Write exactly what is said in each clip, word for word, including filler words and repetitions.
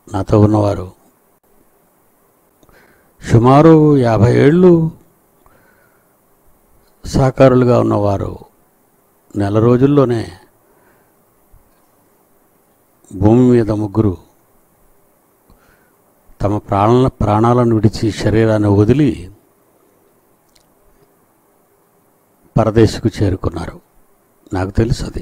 నాతో ఉన్నవారు సుమారు యాభై ఏళ్ళు సహకారులుగా ఉన్నవారు నెల రోజుల్లోనే భూమి మీద ముగ్గురు తమ ప్రాణ ప్రాణాలను విడిచి శరీరాన్ని వదిలి పరదేశకు చేరుకున్నారు. నాకు తెలుసు అది.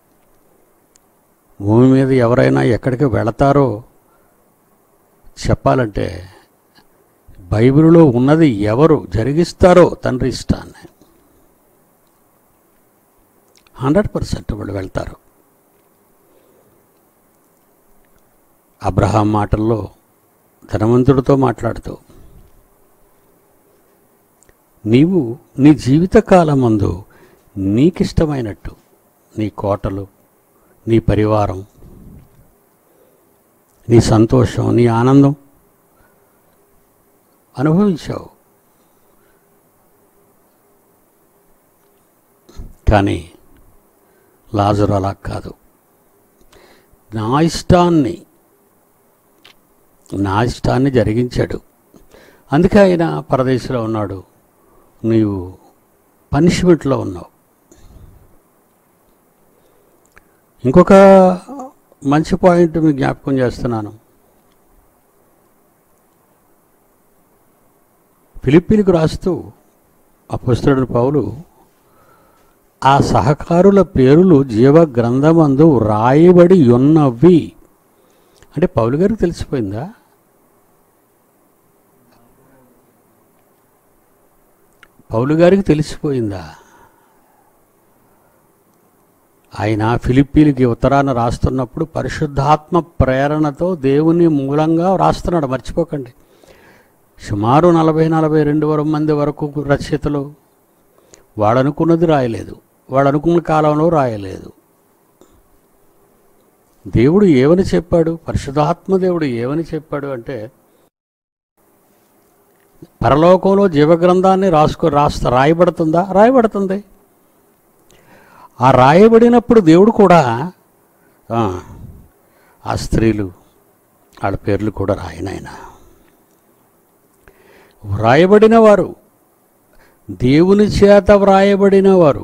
భూమి మీద ఎవరైనా ఎక్కడికి వెళతారో చెప్పాలంటే బైబిల్లో ఉన్నది ఎవరు జరిగిస్తారో తండ్రి ఇష్టాన్ని హండ్రెడ్ పర్సెంట్ వాళ్ళు వెళ్తారు. అబ్రహాం మాటల్లో ధనవంతుడితో మాట్లాడుతూ, నీవు నీ జీవితకాలమందు నీకిష్టమైనట్టు నీ కోటలు, నీ పరివారం, నీ సంతోషం, నీ ఆనందం అనుభవించావు. కానీ లాజరు అలా కాదు. నా ఇష్టాన్ని నా ఇష్టాన్ని జరిగించాడు. అందుకే ఆయన పరదేశంలో ఉన్నాడు, నీవు పనిష్మెంట్లో ఉన్నావు. ఇంకొక మంచి పాయింట్ మీకు జ్ఞాపకం చేస్తున్నాను. ఫిలిప్పీలకు రాస్తూ అపొస్తలుడైన పౌలు ఆ సహకారుల పేరులు జీవ గ్రంథమందు వ్రాయబడి ఉన్నవి అంటే పౌలు గారికి తెలిసిపోయిందా? పౌలు గారికి తెలిసిపోయిందా? ఆయన ఫిలిప్పీలకి ఉత్తరాన రాస్తున్నప్పుడు పరిశుద్ధాత్మ ప్రేరణతో దేవుని మూలంగా రాస్తున్నాడు, మర్చిపోకండి. సుమారు నలభై నలభై రెండు మంది వరకు రచయితలు వాడనుకున్నది రాయలేదు, వాడనుకున్న కాలంలో రాయలేదు. దేవుడు ఏమని చెప్పాడు? పరిశుద్ధాత్మ దేవుడు ఏమని చెప్పాడు అంటే, పరలోకంలో జీవగ్రంథాన్ని రాసుకో రాస్తా రాయబడుతుందా? రాయబడుతుంది. ఆ రాయబడినప్పుడు దేవుడు కూడా ఆ స్త్రీలు వాళ్ళ పేర్లు కూడా రాయనైనా వ్రాయబడిన వారు, దేవుని చేత వ్రాయబడిన వారు,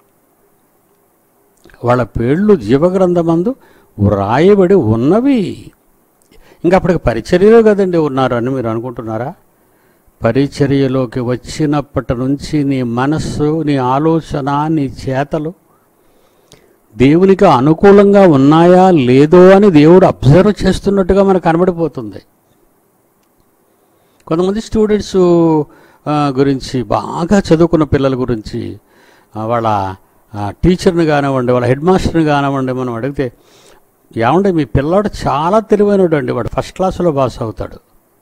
వాళ్ళ పేర్లు జీవగ్రంథమందు వ్రాయబడి ఉన్నవి. ఇంకా అప్పటికి పరిచర్యలో కదండి ఉన్నారు అని మీరు అనుకుంటున్నారా? పరిచర్యలోకి వచ్చినప్పటి నుంచి నీ మనస్సు, నీ ఆలోచన, నీ చేతలు దేవునికి అనుకూలంగా ఉన్నాయా లేదో అని దేవుడు అబ్జర్వ్ చేస్తున్నట్టుగా మనకు కనబడిపోతుంది. కొంతమంది స్టూడెంట్స్ గురించి, బాగా చదువుకున్న పిల్లల గురించి వాళ్ళ టీచర్ని కానివ్వండి, వాళ్ళ హెడ్ మాస్టర్ని కానివ్వండి, మనం అడిగితే, ఏమంటే మీ పిల్లాడు చాలా తెలివైనడు అండి, వాడు ఫస్ట్ క్లాసులో పాస్ అవుతాడు.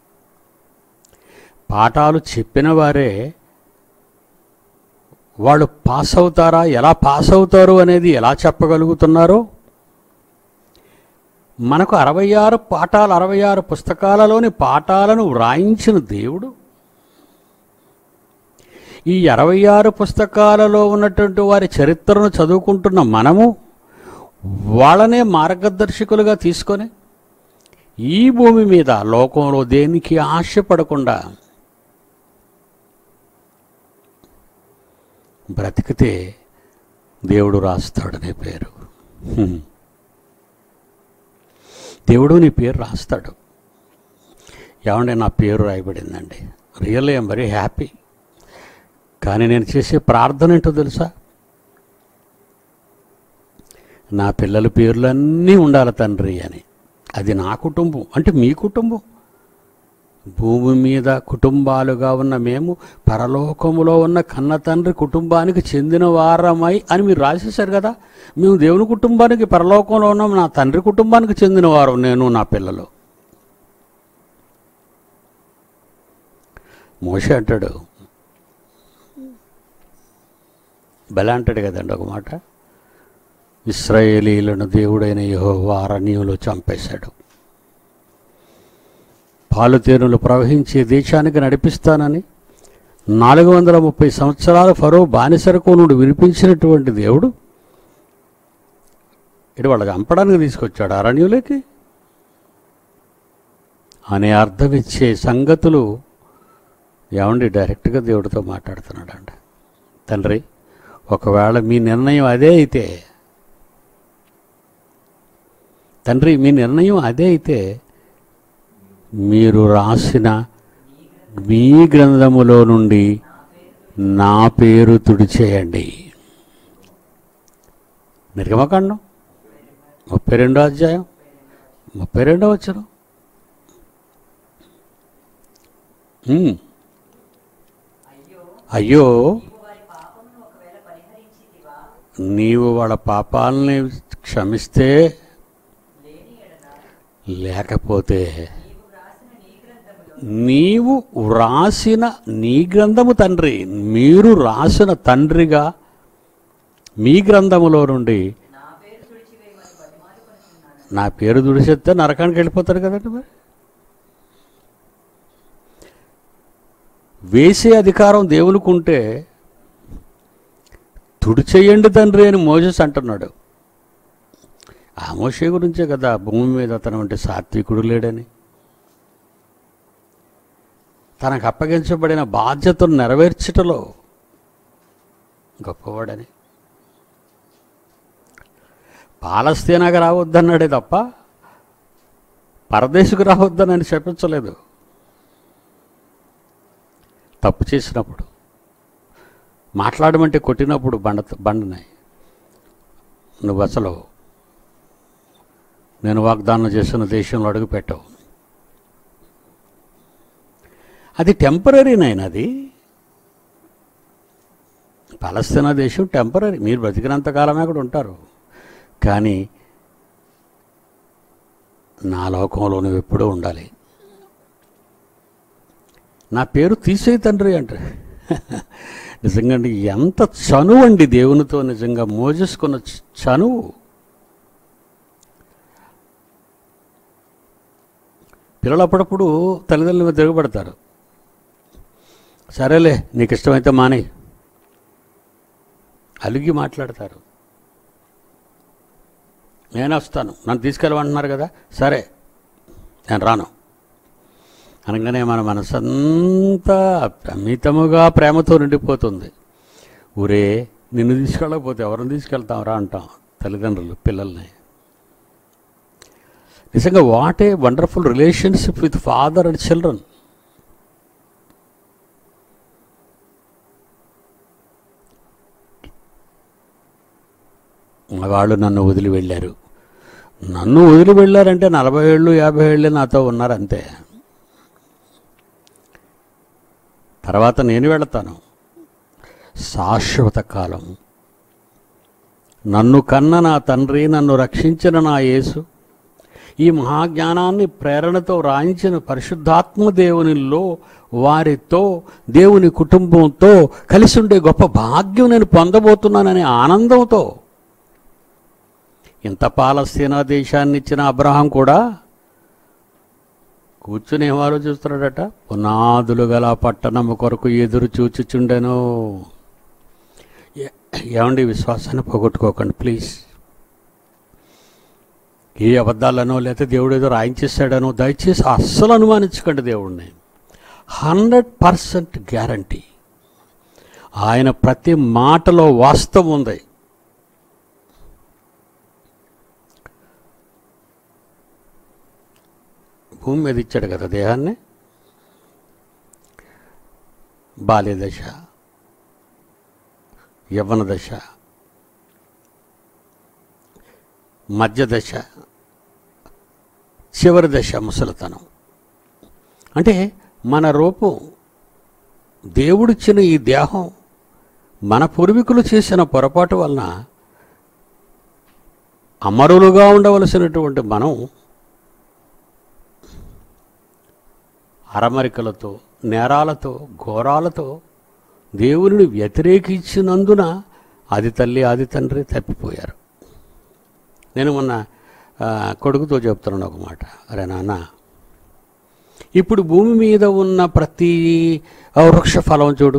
పాఠాలు చెప్పిన వారే వాళ్ళు పాస్ అవుతారా, ఎలా పాస్ అవుతారు అనేది ఎలా చెప్పగలుగుతున్నారో, మనకు అరవై ఆరు పాఠాలు అరవై ఆరు పుస్తకాలలోని పాఠాలను వ్రాయించిన దేవుడు ఈ అరవై ఆరు పుస్తకాలలో ఉన్నటువంటి వారి చరిత్రను చదువుకుంటున్న మనము వాళ్ళనే మార్గదర్శకులుగా తీసుకొని ఈ భూమి మీద లోకంలో దేనికి ఆశపడకుండా బ్రతికితే దేవుడు రాస్తాడనే పేరు. దేవుడు నీ పేరు రాస్తాడు. ఏమంటే నా పేరు రాయబడిందండి, రియల్లీ ఐఎమ్ వెరీ హ్యాపీ. కానీ నేను చేసే ప్రార్థన ఏంటో తెలుసా? నా పిల్లల పేర్లన్నీ ఉండాలి తండ్రి అని. అది నా కుటుంబం అంటే మీ కుటుంబం. భూమి మీద కుటుంబాలుగా ఉన్న మేము పరలోకములో ఉన్న కన్న తండ్రి కుటుంబానికి చెందిన వారమై అని మీరు రాసేశారు కదా. మేము దేవుని కుటుంబానికి, పరలోకంలో ఉన్నాం, నా తండ్రి కుటుంబానికి చెందిన వారు నేను, నా పిల్లలు. మోషే అంటాడు, బల అంటాడు కదండి ఒక మాట, ఇశ్రాయేలీయులను దేవుడైన యెహోవా అరణ్యంలో చంపేశాడు, పాలుతేనులు ప్రవహించే దేశానికి నడిపిస్తానని నాలుగు వందల ముప్పై సంవత్సరాలు ఫరో బానిసరకు నుండి వినిపించినటువంటి దేవుడు ఇటు వాళ్ళకి చంపడానికి తీసుకొచ్చాడు అరణ్యులకి. అనే అర్థం ఇచ్చే సంగతులు ఏమండి డైరెక్ట్గా దేవుడితో మాట్లాడుతున్నాడంట. తండ్రి, ఒకవేళ మీ నిర్ణయం అదే అయితే తండ్రి మీ నిర్ణయం అదే అయితే మీరు రాసిన మీ గ్రంథములో నుండి నా పేరు తుడిచేయండి. నిర్గమకాండం ముప్పై రెండో అధ్యాయం ముప్పై రెండో వచనం. అయ్యో, నీవు వాళ్ళ పాపాలని క్షమిస్తే, లేకపోతే నీవు వ్రాసిన నీ గ్రంథము తండ్రి, మీరు రాసిన తండ్రిగా మీ గ్రంథములో నుండి నా పేరు తుడిచేస్తే నరకానికి వెళ్ళిపోతారు కదండి. మరి వేసే అధికారం దేవునికి ఉంటే తుడిచేయండి తండ్రి అని మోసెస్ అంటున్నాడు. ఆ మోషే గురించే కదా భూమి మీద అతను అంటే సాత్వికుడు లేడని, తనకు అప్పగించబడిన బాధ్యతను నెరవేర్చటలో గొప్పవాడని. పాలస్తీనాకు రావద్దన్నాడే తప్ప పరదేశకు రావద్దనని చెప్పించలేదు. తప్పు చేసినప్పుడు, మాట్లాడమంటే కొట్టినప్పుడు బండ బండనాయి నువ్వు అసలు నేను వాగ్దానం చేసిన దేశంలో అడుగు పెట్టావు. అది టెంపరీనైనా, అది పాలస్తీనా దేశం టెంపరీ, మీరు బ్రతికినంతకాలమే అక్కడ ఉంటారు. కానీ నా లోకంలో నువ్వు ఎప్పుడూ ఉండాలి. నా పేరు తీసేయి తండ్రి అంటే నిజంగా ఎంత చనువు అండి దేవునితో, నిజంగా మోజేసుకున్న చనువు. పిల్లలు అప్పుడప్పుడు తల్లిదండ్రుల మీద తిరగబడతారు. సరేలే నీకు ఇష్టమైతే మానే, అలిగి మాట్లాడతారు. నేను వస్తాను, నన్ను తీసుకెళ్ళమంటున్నారు కదా, సరే నేను రాను అనగానే మన మనసంతా అమితముగా ప్రేమతో నిండిపోతుంది. ఊరే నిన్ను తీసుకెళ్ళకపోతే ఎవరిని తీసుకెళ్తాం రా అంటాం తల్లిదండ్రులు పిల్లల్ని. నిజంగా what a wonderful relationship with father and children. వాళ్ళు నన్ను వదిలి వెళ్ళారు. నన్ను వదిలి వెళ్ళారంటే నలభై ఏళ్ళు యాభై ఏళ్ళే నాతో ఉన్నారు అంతే. తర్వాత నేను వెళతాను. శాశ్వత కాలం నన్ను కన్న నా తండ్రి, నన్ను రక్షించిన నా యేసు, ఈ మహాజ్ఞానాన్ని ప్రేరణతో రాయించిన పరిశుద్ధాత్మ దేవునిలో వారితో దేవుని కుటుంబంతో కలిసి ఉండే గొప్ప భాగ్యం నేను పొందబోతున్నాననే ఆనందంతో ఇంత పాలస్తీనా దేశాన్ని ఇచ్చిన అబ్రహాం కూడా కూర్చుని ఏం ఆలోచిస్తున్నాడట, పునాదులు గల పట్టణము కొరకు ఎదురు చూచుచుండెను. ఏమండి, విశ్వాసాన్ని పోగొట్టుకోకండి ప్లీజ్. ఏ అబద్ధాలనో లేకపోతే దేవుడు ఏదో రాయించేశాడనో దయచేసి అస్సలు అనుమానించకండి దేవుడిని. Hundred percent guarantee. ఆయన ప్రతి మాటలో వాస్తవం ఉంది. భూమి మీద ఇచ్చాడు కదా దేహాన్ని. బాల్య దశ, యవ్వన దశ, మధ్య దశ, చివరి దశ ముసలితనం. అంటే మన రూపం, దేవుడిచ్చిన ఈ దేహం మన పూర్వీకులు చేసిన పొరపాటు వలన అమరులుగా ఉండవలసినటువంటి మనం అరమరికలతో, నేరాలతో, ఘోరాలతో దేవుని వ్యతిరేకించినందున ఆది తల్లి ఆది తండ్రి తప్పిపోయారు. నేను మొన్న కొడుకుతో చెప్తున్నాను ఒక మాట, అరే నాన్న, ఇప్పుడు భూమి మీద ఉన్న ప్రతి వృక్ష ఫలం చూడు,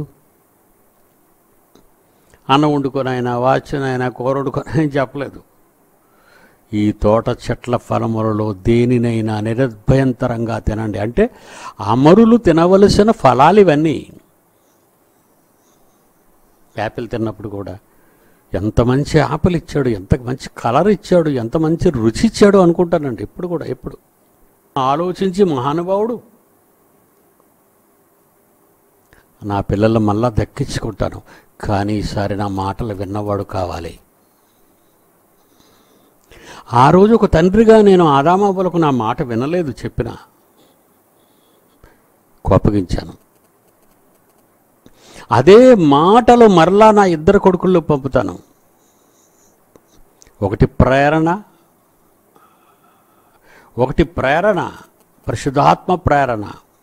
అన్నం వండుకొనైనా వాచునైనా కూర వండుకొనైనా చెప్పలేదు. ఈ తోట చెట్ల ఫలములలో దేనినైనా నిరభ్యంతరంగా తినండి. అంటే అమరులు తినవలసిన ఫలాలు ఇవన్నీ. యాపిల్ తిన్నప్పుడు కూడా ఎంత మంచి ఆపిల్ ఇచ్చాడు, ఎంత మంచి కలర్ ఇచ్చాడు, ఎంత మంచి రుచి ఇచ్చాడు అనుకుంటానండి ఎప్పుడు కూడా. ఎప్పుడు ఆలోచించి మహానుభావుడు నా పిల్లలు మళ్ళా దక్కించుకుంటాను, కానీ ఈసారి నా మాటలు విన్నవాడు కావాలి. ఆ రోజు ఒక తండ్రిగా నేను ఆదామాబులకు నా మాట వినలేదు, చెప్పిన కోపగించాను. అదే మాటలు మరలా నా ఇద్దరు కొడుకుల్లో పంపుతాను. ఒకటి ప్రేరణ, ఒకటి ప్రేరణ పరిశుద్ధాత్మ ప్రేరణ,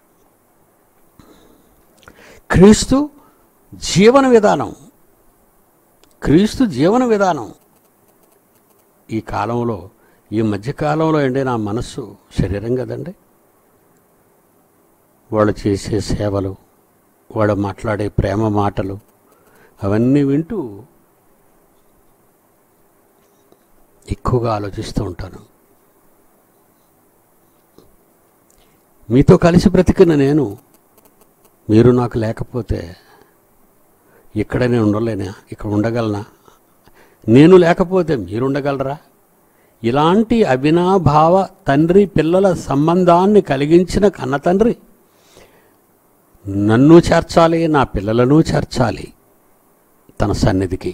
క్రీస్తు జీవన విధానం. క్రీస్తు జీవన విధానం. ఈ కాలంలో, ఈ మధ్యకాలంలో అండి నా మనస్సు శరీరం కదండి. వాళ్ళు చేసే సేవలు, వాడు మాట్లాడే ప్రేమ మాటలు అవన్నీ వింటూ ఎక్కువగా ఆలోచిస్తూ ఉంటాను. మీతో కలిసి బ్రతికిన నేను, మీరు నాకు లేకపోతే ఇక్కడ నేను ఉండలేనా? ఇక్కడ ఉండగలనా? నేను లేకపోతే మీరు ఉండగలరా? ఇలాంటి అవినాభావ తండ్రి పిల్లల సంబంధాన్ని కలిగించిన కన్న తండ్రి నన్ను చేర్చాలి, నా పిల్లలను చేర్చాలి తన సన్నిధికి.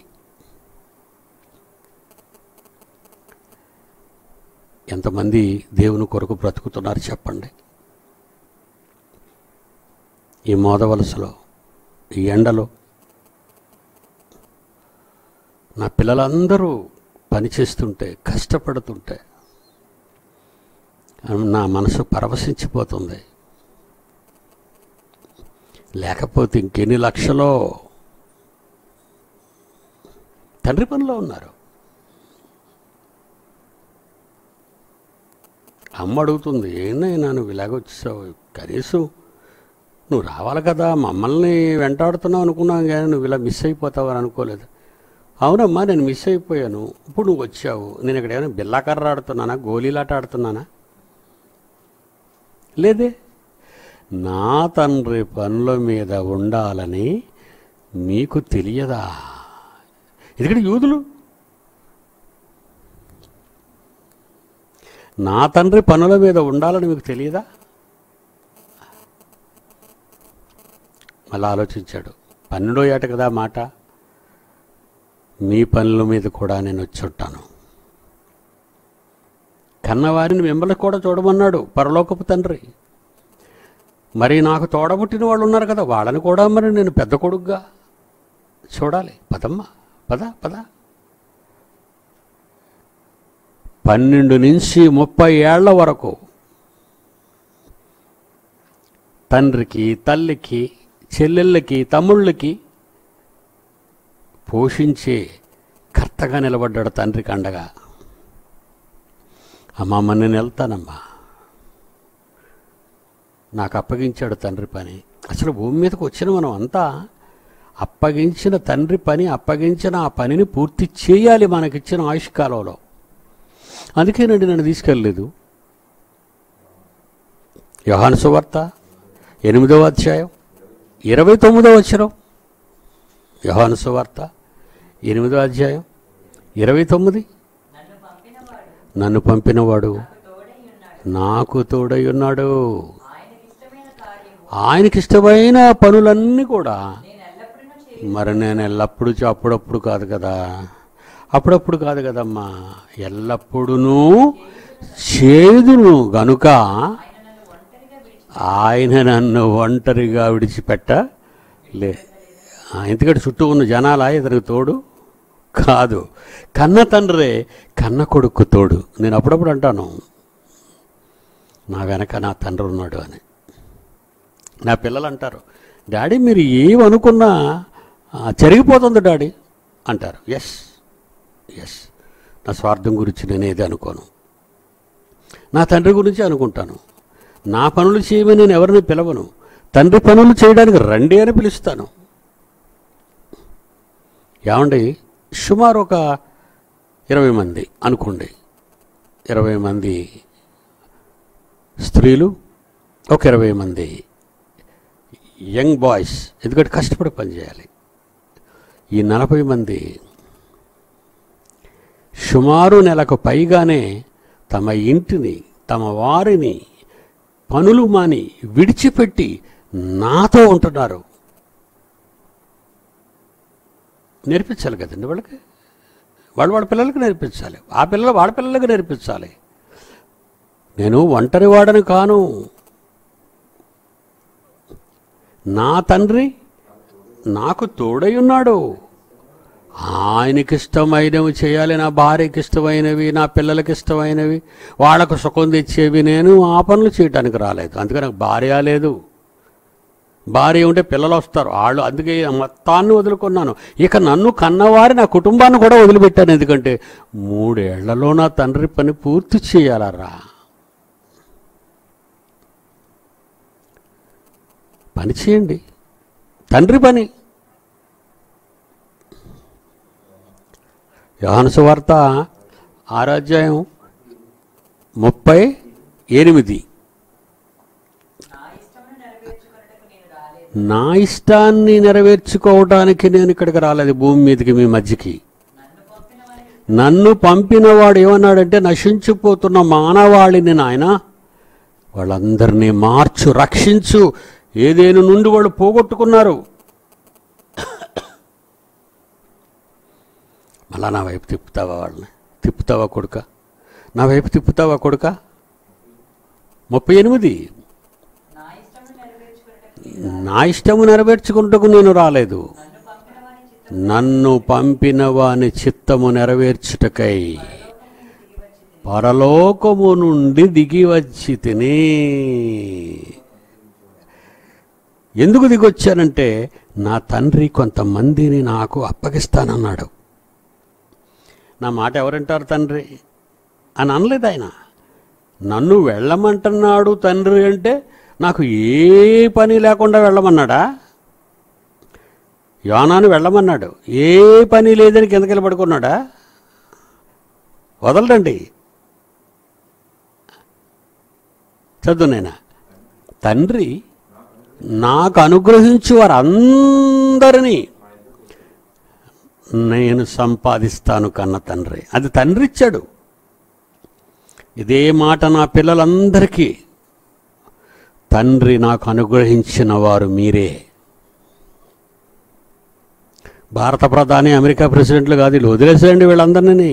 ఎంతమంది దేవుని కొరకు బ్రతుకుతున్నారు చెప్పండి? ఈ మోదవలసలో, ఈ ఎండలో నా పిల్లలందరూ పనిచేస్తుంటే, కష్టపడుతుంటే నా మనసు పరవశించిపోతుంది. లేకపోతే ఇంకెన్ని లక్షలో తండ్రి పనిలో ఉన్నారు. అమ్మ అడుగుతుంది, ఏంటైనా నువ్వు ఇలాగొచ్చావు, కనీసం నువ్వు రావాలి కదా, మమ్మల్ని వెంటాడుతున్నావు అనుకున్నాను కానీ నువ్వు ఇలా మిస్ అయిపోతావు అని అనుకోలేదు. అవునమ్మా, నేను మిస్ అయిపోయాను, ఇప్పుడు నువ్వు వచ్చావు. నేను ఇక్కడ ఏమైనా బిల్లాకర్ర ఆడుతున్నానా, గోళీలాట ఆడుతున్నానా? లేదే. నా తండ్రి పనుల మీద ఉండాలని మీకు తెలియదా? ఎందుకంటే యూదులు నా తండ్రి పనుల మీద ఉండాలని మీకు తెలియదా? మళ్ళీ ఆలోచించాడు. పన్నెండో ఏట కదా మాట, మీ పనుల మీద కూడా నేను వచ్చి ఉంటాను. కన్నవారిని మిమ్మల్ని కూడా చూడమన్నాడు పరలోకపు తండ్రి. మరి నాకు తోడబుట్టిన వాళ్ళు ఉన్నారు కదా, వాళ్ళని కూడా మరి నేను పెద్ద కొడుకుగా చూడాలి. పదమ్మ, పద పద. పన్నెండు నుంచి ముప్పై ఏళ్ల వరకు తండ్రికి, తల్లికి, చెల్లెళ్ళకి, తమ్ముళ్ళకి పోషించే కర్తగా నిలబడ్డాడు తండ్రికి అండగా. అమ్మమ్మ నేను వెళ్తానమ్మా, నాకు అప్పగించాడు తండ్రి పని. అసలు భూమి మీదకి వచ్చిన మనం అంతా అప్పగించిన తండ్రి పని, అప్పగించిన ఆ పనిని పూర్తి చేయాలి మనకిచ్చిన ఆయుష్కాలంలో. అందుకేనండి నన్ను తీసుకెళ్ళలేదు. యోహాను సువార్త ఎనిమిదవ అధ్యాయం ఇరవై తొమ్మిదవ వచనం. యోహాను సువార్త ఎనిమిదో అధ్యాయం ఇరవై తొమ్మిది. నన్ను పంపినవాడు నాకు తోడై ఉన్నాడు, ఆయనకిష్టమైన పనులన్నీ కూడా. మరి నేను ఎల్లప్పుడూ అప్పుడప్పుడు కాదు కదా, అప్పుడప్పుడు కాదు కదమ్మా, ఎల్లప్పుడూ చేదును గనుక ఆయన నన్ను ఒంటరిగా విడిచిపెట్టలే. ఎందుకంటే చుట్టూ ఉన్న జనాల ఇతనికి తోడు కాదు, కన్న తండ్రే కన్న కొడుకు తోడు. నేను అప్పుడప్పుడు అంటాను, నా వెనక నా తండ్రి ఉన్నాడు అని. నా పిల్లలు అంటారు, డాడీ మీరు ఏమనుకున్నా జరిగిపోతుంది డాడీ అంటారు. ఎస్ ఎస్ నా స్వార్థం గురించి నేను ఏది అనుకోను, నా తండ్రి గురించి అనుకుంటాను. నా పనులు చేయమని నేను ఎవరిని పిలవను, తండ్రి పనులు చేయడానికి రండి అని పిలుస్తాను. ఏమండి, సుమారు ఒక ఇరవై మంది అనుకోండి, ఇరవై మంది స్త్రీలు, ఒక ఇరవై మంది యంగ్ బాయ్స్, ఎందుకంటే కష్టపడి పనిచేయాలి. ఈ నలభై మంది సుమారు నెలకు పైగానే తమ ఇంటిని, తమ వారిని, పనులు మాని విడిచిపెట్టి నాతో ఉంటున్నారు. నేర్పించాలి కదండి వాళ్ళకి, వాళ్ళు వాళ్ళ పిల్లలకి నేర్పించాలి, ఆ పిల్లలు వాళ్ళ పిల్లలకి నేర్పించాలి. నేను ఒంటరి వాడని కాను, నా తండ్రి నాకు తోడై ఉన్నాడు. ఆయనకి ఇష్టమైనవి చేయాలి, నా భార్యకి ఇష్టమైనవి, నా పిల్లలకి ఇష్టమైనవి, వాళ్ళకు సుఖం తెచ్చేవి. నేను ఆ పనులు చేయడానికి రాలేదు. అందుకే నాకు భార్య లేదు. భార్య ఉంటే పిల్లలు వస్తారు, వాళ్ళు, అందుకే మొత్తాన్ని వదులుకున్నాను. ఇక నన్ను కన్నవారి నా కుటుంబాన్ని కూడా వదిలిపెట్టాను. ఎందుకంటే మూడేళ్లలో నా తండ్రి పని పూర్తి చేయాలరా. పని చేయండి, తండ్రి పని. యోహాను సువార్త ఆరో అధ్యాయం ముప్పై ఎనిమిది. నా ఇష్టాన్ని నెరవేర్చుకోవడానికి నేను ఇక్కడికి రాలేదు, భూమి మీదకి, మీ మధ్యకి. నన్ను పంపినవాడు ఏమన్నాడంటే, నశించిపోతున్న మానవాళిని నాయన వాళ్ళందరినీ మార్చు, రక్షించు. ఏదేను నుండి వాళ్ళు పోగొట్టుకున్నారు, మళ్ళా నా వైపు తిప్పుతావా, వాళ్ళని తిప్పుతావా కొడుక, నా వైపు తిప్పుతావా కొడుక. ముప్పై ఎనిమిది, నా ఇష్టము నెరవేర్చుకుంటకు నేను రాలేదు, నన్ను పంపిన వాని చిత్తము నెరవేర్చుటకై పరలోకము నుండి దిగి వచ్చి తిని. ఎందుకు దిగొచ్చానంటే, నా తండ్రి కొంతమందిని నాకు అప్పగిస్తానన్నాడు. నా మాట ఎవరంటారు తండ్రి అని అనలేదు ఆయన. నన్ను వెళ్ళమంటున్నాడు తండ్రి అంటే నాకు ఏ పని లేకుండా వెళ్ళమన్నాడా? యోనాను వెళ్ళమన్నాడు, ఏ పని లేదని కిందకెళ్ళి పడుకున్నాడా? వదలడండి. చదువు నేనా, తండ్రి నాకు అనుగ్రహించి వారందరినీ నేను సంపాదిస్తాను కన్న తండ్రి. అది తండ్రి ఇచ్చాడు. ఇదే మాట నా పిల్లలందరికీ, తండ్రి నాకు అనుగ్రహించిన వారు మీరే. భారత ప్రధాని, అమెరికా ప్రెసిడెంట్లు కాదు, వీళ్ళు వదిలేసేయండి వీళ్ళందరినీ.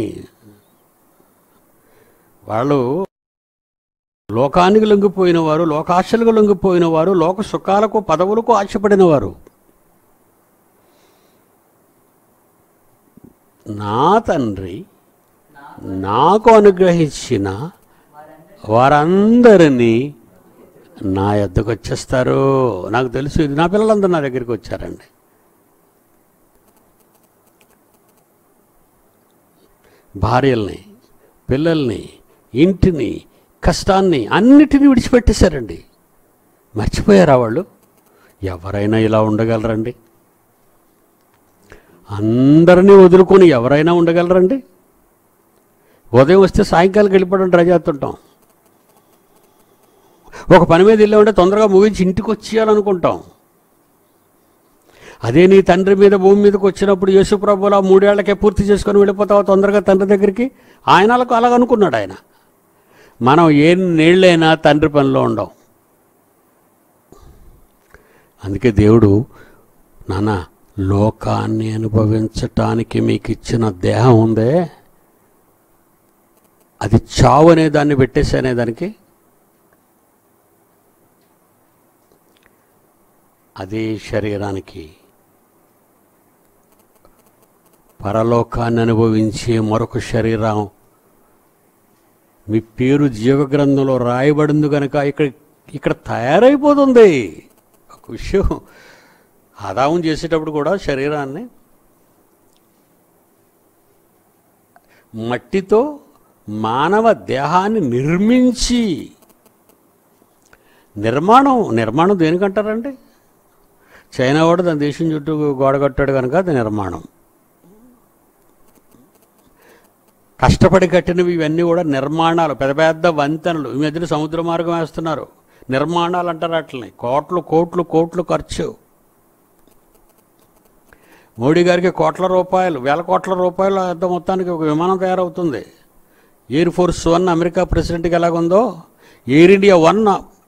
వాళ్ళు లోకానికి లొంగిపోయిన వారు, లోకాశలకు లొంగిపోయిన వారు, లోక సుఖాలకు పదవులకు ఆశపడిన వారు. నా తండ్రి నాకు అనుగ్రహించిన వారందరినీ నా యొద్దకు వచ్చేస్తారు. నాకు తెలుసు, ఇది నా పిల్లలందరూ నా దగ్గరికి వచ్చారండి. భార్యల్ని, పిల్లల్ని, ఇంటిని, కష్టాన్ని అన్నిటినీ విడిచిపెట్టేశారండి. మర్చిపోయారా వాళ్ళు? ఎవరైనా ఇలా ఉండగలరండి? అందరినీ వదులుకొని ఎవరైనా ఉండగలరండి? ఉదయం వస్తే సాయంకాలం వెళ్ళిపోవడం ట్రై చేస్తుంటాం. ఒక పని మీద వెళ్ళి ఉంటే తొందరగా ముగించి ఇంటికి వచ్చేయాలనుకుంటాం. అదే నీ తండ్రి మీద భూమి మీదకి వచ్చినప్పుడు యేసుప్రభులా మూడేళ్లకే పూర్తి చేసుకొని వెళ్ళిపోతావు తొందరగా తండ్రి దగ్గరికి. ఆయనలకు అలాగనుకున్నాడు ఆయన. మనం ఏ నీళ్ళైనా తండ్రి పనిలో ఉండం. అందుకే దేవుడు, నాన్న లోకాన్ని అనుభవించటానికి మీకు ఇచ్చిన దేహం ఉందే, అది చావు అనే దాన్ని పెట్టేసనే దానికి, అదే శరీరానికి పరలోకాన్ని అనుభవించే మరొక శరీరం మీ పేరు జీవగ్రంథంలో రాయబడింది కనుక ఇక్కడ ఇక్కడ తయారైపోతుంది. ఒక విషయం, ఆదాము చేసేటప్పుడు కూడా శరీరాన్ని మట్టితో మానవ దేహాన్ని నిర్మించి, నిర్మాణం నిర్మాణం దేనికంటారండి? చైనా వాడు దాని దేశం చుట్టూ గోడ కట్టాడు కనుక అది నిర్మాణం. కష్టపడి కట్టినవి ఇవన్నీ కూడా నిర్మాణాలు, పెద్ద పెద్ద వంతెనలు. ఈ మధ్యన సముద్ర మార్గం వేస్తున్నారు. నిర్మాణాలు అంటారు వాటిని. కోట్లు కోట్లు కోట్లు ఖర్చు. మోడీ గారికి కోట్ల రూపాయలు, వేల కోట్ల రూపాయలు అంత మొత్తానికి ఒక విమానం తయారవుతుంది. ఎయిర్ ఫోర్స్ వన్ అమెరికా ప్రెసిడెంట్కి ఎలాగుందో ఎయిర్ ఇండియా వన్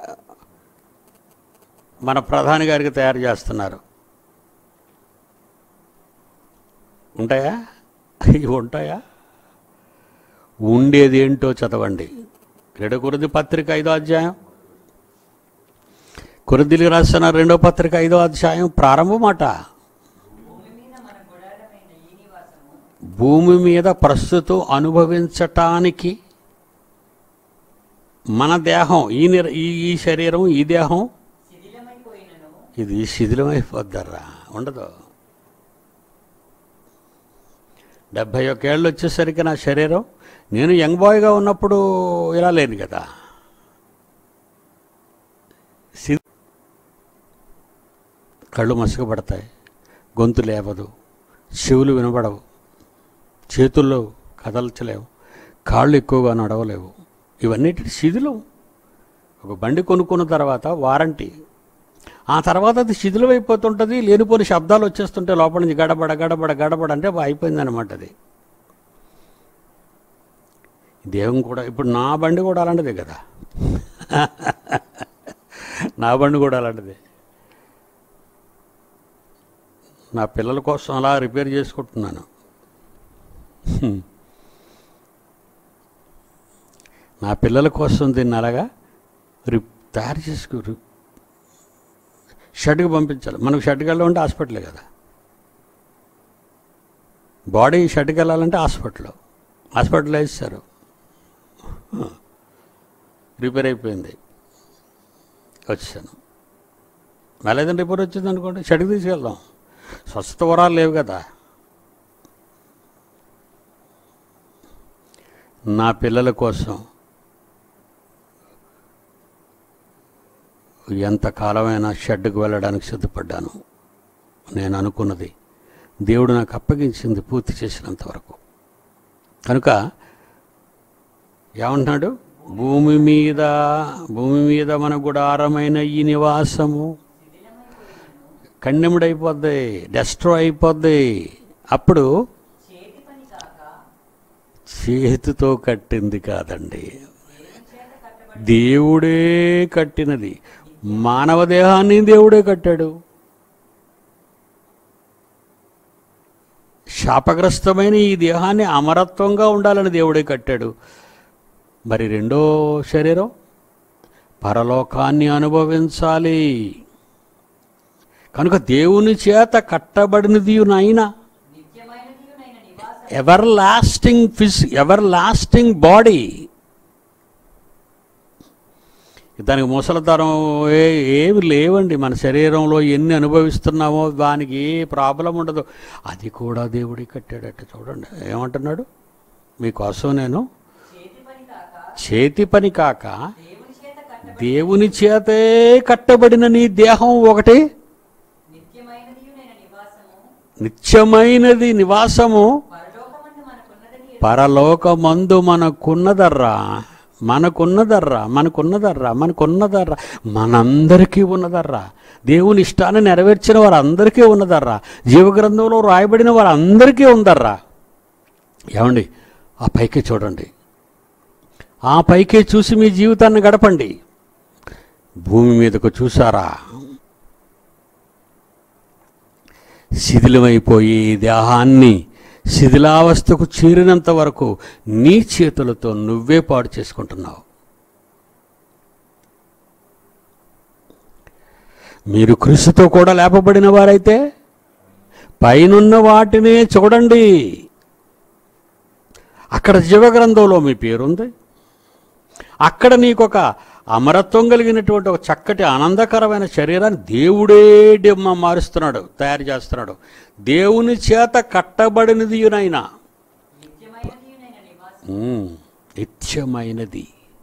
మన ప్రధాని గారికి తయారు చేస్తున్నారు. ఉంటాయా? ఇవి ఉంటాయా? ఉండేది ఏంటో చదవండి. రెండో కొరింథీ పత్రిక ఐదో అధ్యాయం, కొరింథీయులకు రాసిన రెండో పత్రిక ఐదో అధ్యాయం ప్రారంభమాట. భూమి మీద ప్రస్తుతం అనుభవించటానికి మన దేహం, ఈ నిర ఈ శరీరం, ఈ దేహం ఇది శిథిలమైపోద్దర్రా, ఉండదు. డెబ్భై ఒకేళ్ళు వచ్చేసరికి నా శరీరం, నేను యంగ్ బాయ్గా ఉన్నప్పుడు ఇలా లేను కదా. కళ్ళు మసకపడతాయి, గొంతు లేవదు, చెవులు వినబడవు, చేతుల్లో కదల్చలేవు, కాళ్ళు ఎక్కువగా నడవలేవు. ఇవన్నిటి శిథిలం. ఒక బండి కొనుక్కున్న తర్వాత వారంటీ, ఆ తర్వాత అది శిథిలం అయిపోతుంటుంది. లేనిపోని శబ్దాలు వచ్చేస్తుంటే లోపల నుంచి గడబడ గడబడ గడబడ అంటే అయిపోయిందనమాట. అది దేవుని కూడా ఇప్పుడు నా బండి కూడా అలాంటిదే కదా. నా బండి కూడా అలాంటిదే. నా పిల్లల కోసం అలా రిపేర్ చేసుకుంటున్నాను. నా పిల్లల కోసం దీన్ని అలాగా రి తయారు చేసుకు షెడ్కి పంపించాలి. మనకు షెడ్కి వెళ్ళాలంటే హాస్పిటలే కదా. బాడీ షెడ్కి వెళ్ళాలంటే హాస్పిటల్ హాస్పిటల్ వేస్తారు. రిపేర్ అయిపోయింది, వచ్చాను. మళ్ళీ ఏదైనా రిపేర్ వచ్చింది అనుకోండి, షెడ్కి తీసుకెళ్దాం. స్వస్థత వరాలు లేవు కదా. నా పిల్లల కోసం ఎంతకాలమైనా షెడ్కి వెళ్ళడానికి సిద్ధపడ్డాను. నేను అనుకున్నది దేవుడు నాకు అప్పగించింది పూర్తి చేసినంత వరకు. కనుక ఏమంటున్నాడు? భూమి మీద భూమి మీద మన గుడారమైన ఈ నివాసము కండెముడైపోద్ది, డెస్ట్రాయ్ అయిపోద్ది. అప్పుడు చేతితో కట్టింది కాదండి, దేవుడే కట్టినది. మానవ దేహాన్ని దేవుడే కట్టాడు. శాపగ్రస్తమైన ఈ దేహాన్ని అమరత్వంగా ఉండాలని దేవుడే కట్టాడు. మరి రెండో శరీరం పరలోకాన్ని అనుభవించాలి. కనుక దేవుని చేత కట్టబడినది నాయన ఎవర్ లాస్టింగ్ ఫిజ్ ఎవర్ లాస్టింగ్ బాడీ. దానికి ముసలితరం ఏ ఏమి లేవండి. మన శరీరంలో ఎన్ని అనుభవిస్తున్నామో దానికి ఏ ప్రాబ్లం ఉండదు. అది కూడా దేవుడి కట్టాడట. చూడండి ఏమంటున్నాడు, మీకోసం నేను చేతి పని కాక దేవుని చేతే కట్టబడిన నీ దేహం ఒకటి నిత్యమైనది నివాసము పరలోకమందు మనకున్నదర్రా మనకున్నదర్రా మనకున్నదర్రా మనకున్నదర్రా మనందరికీ ఉన్నదర్రా. దేవుని ఇష్టాన్ని నెరవేర్చిన వారందరికీ ఉన్నదర్రా. జీవగ్రంథంలో రాయబడిన వారందరికీ ఉందర్రా. ఏమండి, ఆ పైకే చూడండి, ఆ పైకే చూసి మీ జీవితాన్ని గడపండి. భూమి మీదకు చూసారా, శిథిలమైపోయి దేహాన్ని శిథిలావస్థకు చేరినంత వరకు నీ చేతులతో నువ్వే పాడు చేసుకుంటున్నావు. మీరు క్రీస్తుతో కూడా లేపబడిన వారైతే పైనున్న వాటినే చూడండి. అక్కడ జీవగ్రంథంలో మీ పేరుంది. అక్కడ నీకొక అమరత్వం కలిగినటువంటి ఒక చక్కటి ఆనందకరమైన శరీరాన్ని దేవుడే డిమ్మ మారుస్తున్నాడు, తయారు చేస్తున్నాడు. దేవుని చేత కట్టబడినది నైనా నిత్యమైనది.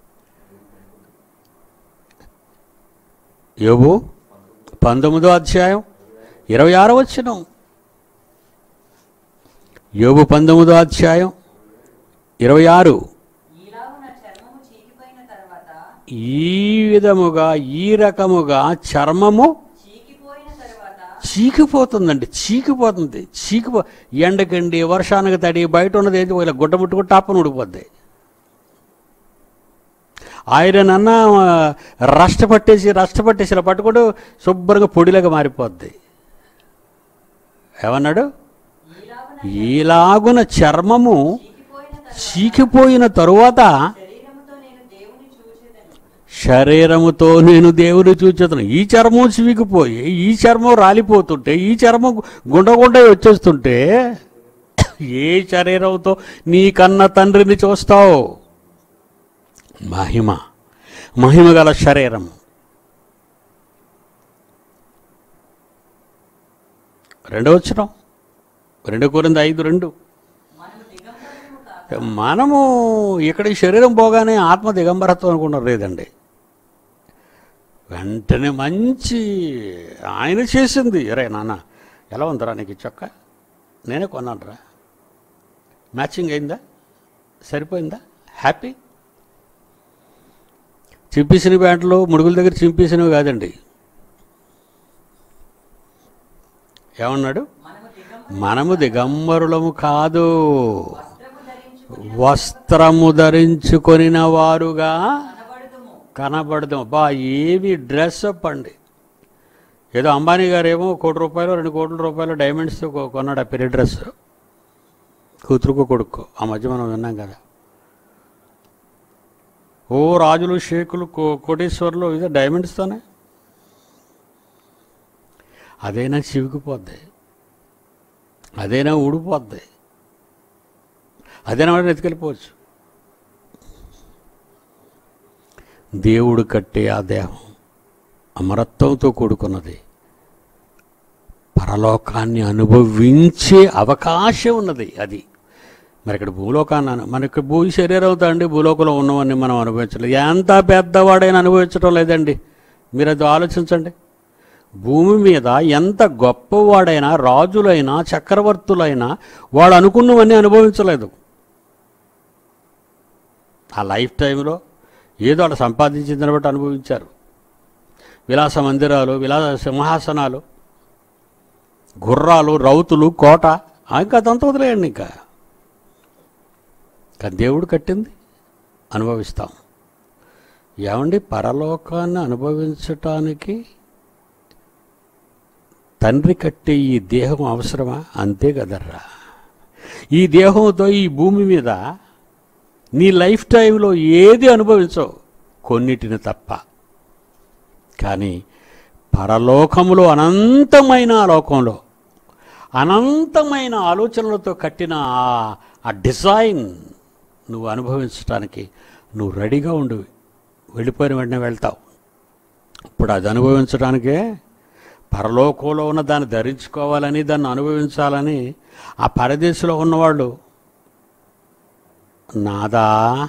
యోబు పంతొమ్మిదో అధ్యాయం ఇరవై ఆరో వచనం. యోబు పంతొమ్మిదో అధ్యాయం ఇరవై ఆరు ఈలాగున చర్మము చీకిపోయిన తర్వాత ఈ విధముగా ఈ రకముగా చర్మము చీకిపోయిన తర్వాత చీకిపోతుందండి, చీకిపోతుంది. చీకిపో ఎండకండి, వర్షానికి తడి, బయట ఉన్నది ఏంటి ఇలా గుడ్డ ముట్టుకుంటే టాపను ఉడిపోద్ది. ఐరన్ అన్న రష్ట పట్టేసి రష్ట పట్టేసి ఇలా పట్టుకుంటూ శుభ్రంగా పొడిలాగా మారిపోద్ది. ఏమన్నాడు? ఈలాగున ఈలాగున చర్మము చీకిపోయిన తర్వాత చీకిపోయిన తరువాత శరీరముతో నేను దేవుని చూచెదను. శరీరముతో నేను దేవుని చూచేతను. ఈ చర్మం చీకిపోయి ఈ చర్మం రాలిపోతుంటే, ఈ చర్మం గుండగుండ వచ్చేస్తుంటే ఏ శరీరంతో నీ కన్న తండ్రిని చూస్తావు? మహిమ మహిమ గల శరీరం. రెండో వచనం, రెండు కొరింథీ ఐదు రెండు. మనము దిగంబరము కాక మనము ఇక్కడ ఈ శరీరం పోగానే ఆత్మ దిగంబరత్వం అనుకున్నారు. లేదండి, వెంటనే మంచి ఆయన చేసింది. అరే నాన్న ఎలా ఉందరా నీకు ఈ చొక్క? నేనే కొన్నానురా, మ్యాచింగ్ అయిందా, సరిపోయిందా, హ్యాపీ. చింపేసిన ప్యాంట్లు ముడుగుల దగ్గర చింపేసినవి కాదండి. ఏమన్నాడు? మనము దిగంబరము మనము దిగంబరులము కాదు, వస్త్రము ధరించుకుని వస్త్రము ధరించుకొనిన వారుగా కనబడుదుము. కనబడదాం. బా ఏమి డ్రెస్అప్ అండి. ఏదో అంబానీ గారు ఏమో కోటి రూపాయలు రెండు కోట్ల రూపాయలు డైమండ్స్తో కొ- కొన్నాడు ఆ పెళ్లి డ్రెస్, కూతురుకో కొడుకో. ఆ మధ్య మనం విన్నాం కదా. ఓ రాజులు షేకులు కో కోటేశ్వర్లు ఇదే డైమండ్స్తోనే. అదైనా చివికిపోద్ది, అదైనా ఊడిపోద్ది, అదైనా వాడిని ఎత్తుకెళ్ళిపోవచ్చు. దేవుడు కట్టే ఆ దేహం అమరత్వంతో కూడుకున్నది. పరలోకాన్ని అనుభవించే అవకాశం ఉన్నది. అది మరి ఇక్కడ భూలోకాన్ని మనకి భూ శరీరంతో అండి భూలోకంలో ఉన్నవన్నీ మనం అనుభవించలేదు. ఎంత పెద్దవాడైనా అనుభవించడం లేదండి. మీరు అది ఆలోచించండి. భూమి మీద ఎంత గొప్పవాడైనా, రాజులైనా, చక్రవర్తులైనా వాళ్ళు అనుకున్నవన్నీ అనుభవించలేదు. ఆ లైఫ్ టైంలో ఏదో వాళ్ళు సంపాదించిన బట్టి అనుభవించారు. విలాస మందిరాలు, విలాస సింహాసనాలు, గుర్రాలు, రౌతులు, కోట, ఇంకా అదంతా వదిలేయండి. ఇంకా కానీ దేవుడు కట్టింది అనుభవిస్తాం. ఏమండి, పరలోకాన్ని అనుభవించటానికి తండ్రి కట్టే ఈ దేహం అవసరమా? అంతే కదర్రా. ఈ దేహంతో ఈ భూమి మీద నీ లైఫ్ టైంలో ఏది అనుభవించవు, కొన్నిటిని తప్ప. కానీ పరలోకములో అనంతమైన లోకంలో అనంతమైన ఆలోచనలతో కట్టిన ఆ డిజైన్ నువ్వు అనుభవించడానికి నువ్వు రెడీగా ఉండు. వెళ్ళిపోయిన వెంటనే వెళ్తావు. ఇప్పుడు అది అనుభవించడానికే పరలోకంలో ఉన్న దాన్ని ధరించుకోవాలని, దాన్ని అనుభవించాలని ఆ పరదేశంలో ఉన్నవాళ్ళు, నాదా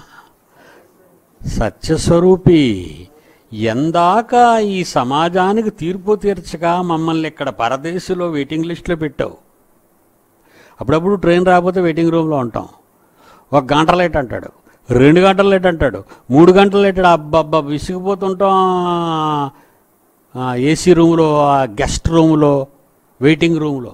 సత్యస్వరూపి, ఎందాక ఈ సమాజానికి తీర్పు తీర్చగా మమ్మల్ని ఇక్కడ పరదేశంలో వెయిటింగ్ లిస్టులో పెట్టావు. అప్పుడప్పుడు ట్రైన్ రాకపోతే వెయిటింగ్ రూమ్లో ఉంటాం. ఒక గంట లేట్ అంటాడు, రెండు గంటలు లేట్ అంటాడు, మూడు గంటలు లేట్. అబ్బబ్బా విసిగిపోతుంటాం. ఏసీ రూమ్లో, గెస్ట్ రూమ్లో, వెయిటింగ్ రూమ్లో.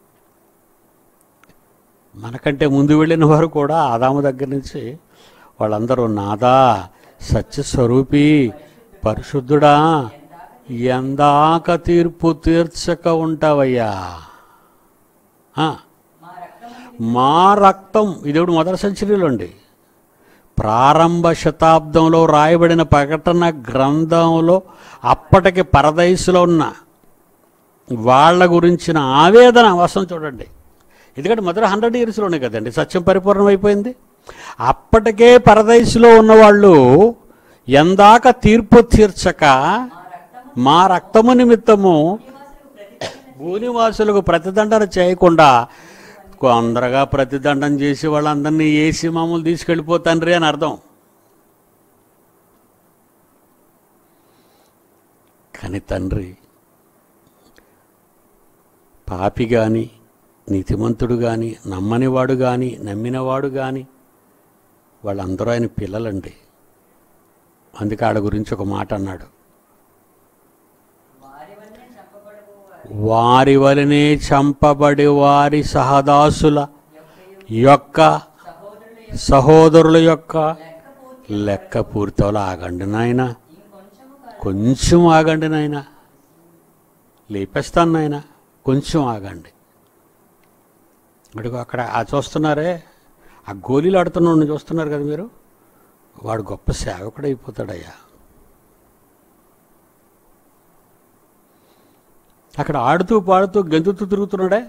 మనకంటే ముందు వెళ్ళిన వారు కూడా ఆదాము దగ్గర నుంచి వాళ్ళందరూ నాదా సత్యస్వరూపి పరిశుద్ధుడా, ఎందాక తీర్పు తీర్చక ఉంటావయ్యా. మా రక్తం, ఇదేవిడు మొదటి సెంచరీలో అండి, ప్రారంభ శతాబ్దంలో రాయబడిన ప్రకటన గ్రంథంలో అప్పటికి పరదైసులో ఉన్న వాళ్ళ గురించిన ఆవేదన అవసరం చూడండి. ఎందుకంటే మొదటి హండ్రెడ్ ఇయర్స్లోనే కదండి సత్యం పరిపూర్ణం అయిపోయింది. అప్పటికే పరదైసులో ఉన్నవాళ్ళు ఎందాక తీర్పు తీర్చక మా రక్తము నిమిత్తము భూనివాసులకు ప్రతిదండన చేయకుండా కొందరగా ప్రతిదండం చేసి వాళ్ళందరినీ వేసి మామూలు తీసుకెళ్ళిపోతాండ్రి అని అర్థం. కానీ తండ్రి పాపి కానీ, నీతిమంతుడు కానీ, నమ్మనివాడు కానీ, నమ్మినవాడు కానీ వాళ్ళందరూ ఆయన పిల్లలండి. అందుకే ఆడ గురించి ఒక మాట అన్నాడు, వారి వల్లే చెప్పబడవు వారి వలనే చంపబడి వారి సహదాసుల యొక్క సహోదరుల యొక్క సహోదరుల యొక్క లెక్క పూర్తి లెక్క పూర్తవలో ఆగండి నాయన, ఇంకొంచెము కాదు. కొంచెం ఆగండి నాయన, లేపేస్తాను నాయన, కొంచెం ఆగండి. అడుగు అక్కడ ఆ చూస్తున్నారే, ఆ గోళీలు ఆడుతున్న చూస్తున్నారు కదా మీరు, వాడు గొప్ప సేవకుడు అయిపోతాడయ్యా. అక్కడ ఆడుతూ పాడుతూ గెంతుతూ తిరుగుతున్నాడే,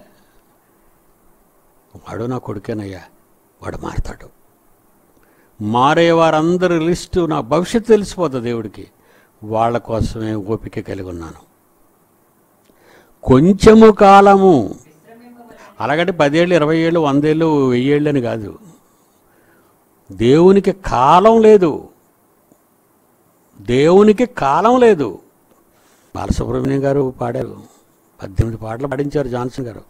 వాడు నా కొడుకేనయ్యా, వాడు మారతాడు. మారే వారందరి లిస్టు నా భవిష్యత్తు తెలిసిపోతుంది దేవుడికి. వాళ్ళ కోసమే ఓపిక కలిగి ఉన్నాను. కొంచెము కాలము, అలాగంటే పదేళ్ళు, ఇరవై ఏళ్ళు, వందేళ్ళు, వెయ్యేళ్ళు అని కాదు. దేవునికి కాలం లేదు, దేవునికి కాలం లేదు. బాలసుబ్రహ్మణ్యం గారు పాడారు, పద్దెనిమిది పాటలు పాడించారు జాన్సన్ గారు.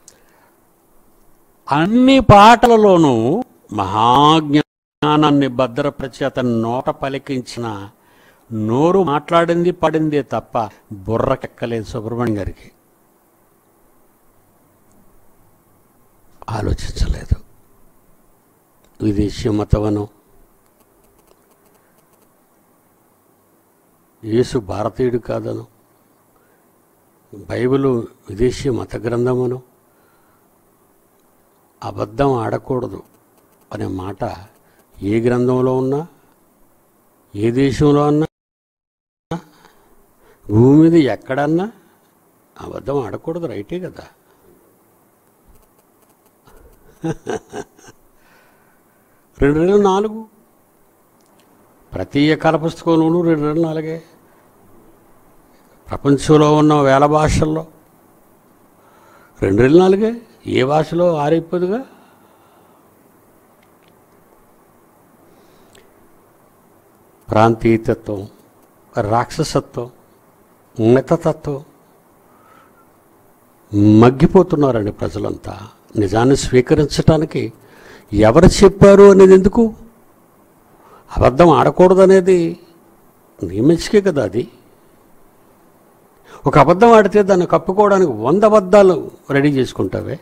అన్ని పాటలలోనూ మహాజ్ఞానాన్ని భద్రపరిచి అతని నోట పలికించిన నోరు మాట్లాడింది పాడిందే తప్ప బుర్రకెక్కలేదు సుబ్రహ్మణ్యం గారికి. ఆలోచించలేదు. విదేశీ మతవను, యేసు భారతీయుడు కాదను, బైబిలు విదేశీ మత గ్రంథమును, అబద్ధం ఆడకూడదు అనే మాట ఏ గ్రంథంలో ఉన్నా, ఏ దేశంలో అన్నా, భూమి మీద ఎక్కడన్నా అబద్ధం ఆడకూడదు, రైటే కదా. రెండు వేల నాలుగు ప్రతి కళ పుస్తకంలోనూ రెండు వేల నాలుగే. ప్రపంచంలో ఉన్న వేల భాషల్లో రెండు వేల నాలుగే. ఏ భాషలో ఆరైపోదుగా. ప్రాంతీయతత్వం, రాక్షసత్వం, మితతత్వం మగ్గిపోతున్నారండి ప్రజలంతా. నిజాన్ని స్వీకరించడానికి ఎవరు చెప్పారు అనేది ఎందుకు? అబద్ధం ఆడకూడదు అనేది నీ మంచికే కదా. అది ఒక అబద్ధం ఆడితే దాన్ని కప్పుకోవడానికి వంద అబద్ధాలు రెడీ చేసుకుంటావే.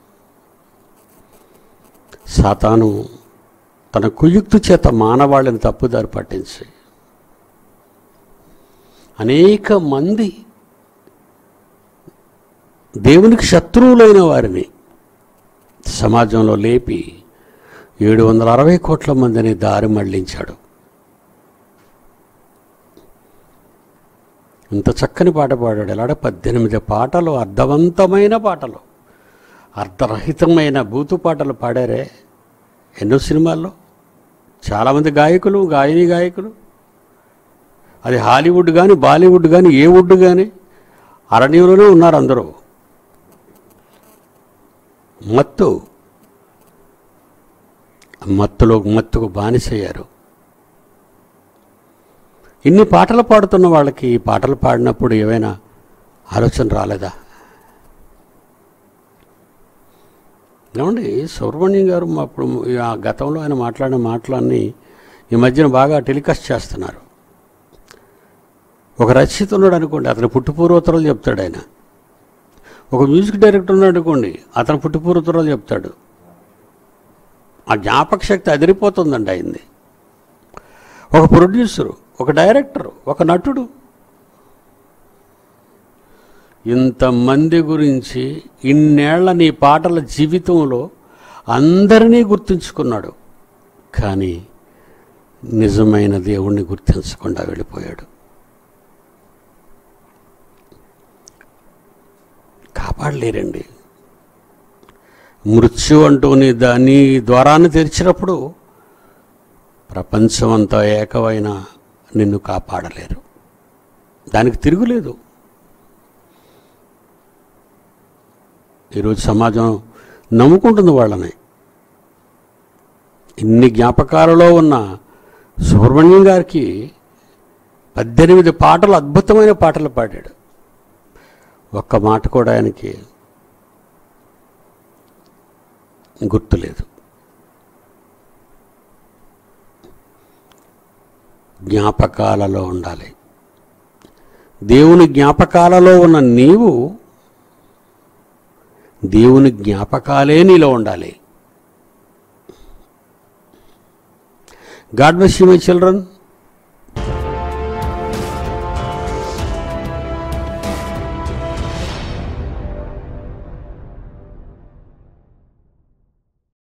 సాతాను తన కుయుక్తు చేత మానవాళ్ళని తప్పుదారి పట్టించి అనేక మంది దేవునికి శత్రువులైన వారిని సమాజంలో లేపి ఏడు వందల అరవై కోట్ల మందిని దారి మళ్లించాడు. ఇంత చక్కని పాట పాడాడు. ఎలాంటి పద్దెనిమిది పాటలు, అర్థవంతమైన పాటలు, అర్థరహితమైన బూతు పాటలు పాడారే ఎన్నో సినిమాల్లో. చాలామంది గాయకులు, గాయని గాయకులు, అది హాలీవుడ్ కానీ, బాలీవుడ్ కానీ, ఏ వుడ్ కానీ అరణ్యంలోనే ఉన్నారు అందరూ. మత్తు మత్తులో మత్తుకు బానిసయ్యారు. ఇన్ని పాటలు పాడుతున్న వాళ్ళకి ఈ పాటలు పాడినప్పుడు ఏవైనా ఆలోచన రాలేదా? ఏమండి, సుబ్రహ్మణ్యం గారు అప్పుడు ఆ గతంలో ఆయన మాట్లాడిన మాటలన్నీ ఈ మధ్యన బాగా టెలికాస్ట్ చేస్తున్నారు. ఒక రచయిత ఉన్నాడు అనుకోండి, అతని పుట్టుపూర్వోత్తరాలు చెప్తాడు ఆయన. ఒక మ్యూజిక్ డైరెక్టర్ ఉన్నాడు అనుకోండి, అతను పుట్టుపూర్వోత్తరాలు చెప్తాడు. ఆ జ్ఞాపక శక్తి అదిరిపోతుందండి అయింది. ఒక ప్రొడ్యూసరు, ఒక డైరెక్టరు, ఒక నటుడు, ఇంతమంది గురించి ఇన్నేళ్ల నీ పాటల జీవితంలో అందరినీ గుర్తుంచుకున్నాడు. కానీ నిజమైన దేవుణ్ణి గుర్తించకుండా వెళ్ళిపోయాడు. కాపాడలేరండి. మృత్యు అంటూ నీ దాని ద్వారాన్ని తెరిచినప్పుడు ప్రపంచమంతా ఏకమైన నిన్ను కాపాడలేరు. దానికి తిరుగులేదు. ఈరోజు సమాజం నమ్ముకుంటుంది వాళ్ళని. ఇన్ని జ్ఞాపకాలలో ఉన్న సుబ్రహ్మణ్యం గారికి పద్దెనిమిది పాటలు, అద్భుతమైన పాటలు పాడాడు. ఒక్క మాట కూడా ఆయనకి గుర్తులేదు. జ్ఞాపకాలలో ఉండాలి. దేవుని జ్ఞాపకాలలో ఉన్న నీవు దేవుని జ్ఞాపకాలే నీలో ఉండాలి. God bless you my children.